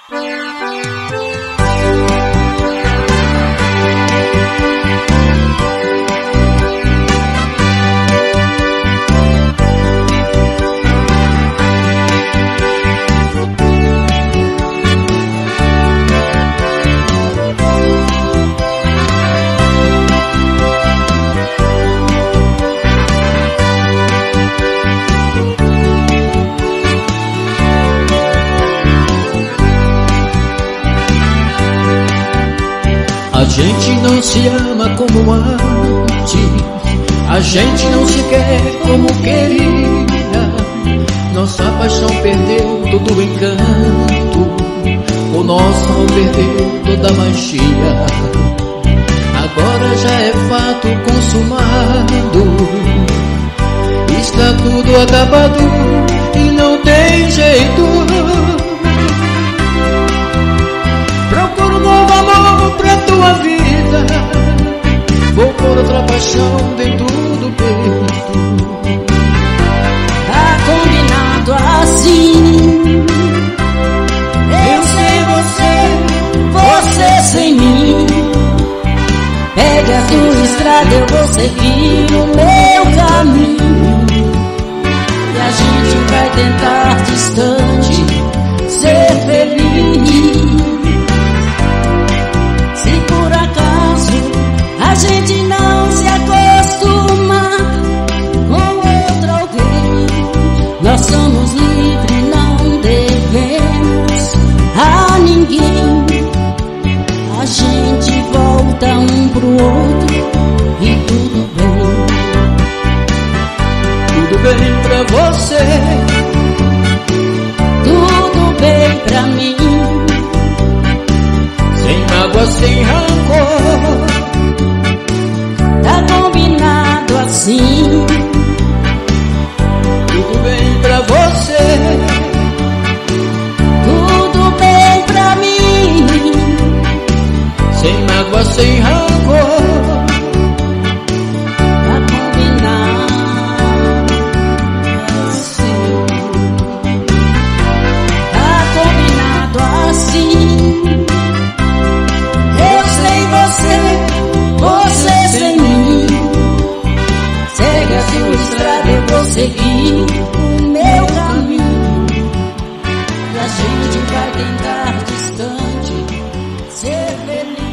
A gente não se ama como antes, a gente não se quer como queria. Nossa paixão perdeu todo o encanto, o nosso amor perdeu toda a magia. Agora já é fato consumado, está tudo acabado e não tem jeito. Procuro um novo amor pra tua vida, vou pôr outra paixão dentro do peito. Tá combinado assim, eu sem você, você sem mim. Pegue a tua estrada, eu vou seguir o meu caminho, e a gente vai tentar distante ser feliz. A gente não se acostuma com outro alguém. Nós somos livres, não devemos a ninguém. A gente volta um pro outro e tudo bem. Tudo bem pra você, tudo bem pra mim. Sem mágoa, sem rancor, tá combinado assim. tudo bem pra você, tudo bem pra mim. sem mágoa, sem rancor, tá combinado assim. Tá combinado assim. Eu sem você, você sem mim. Segue a sua estrada, eu vou seguir o meu caminho, e a gente vai tentar distante ser feliz.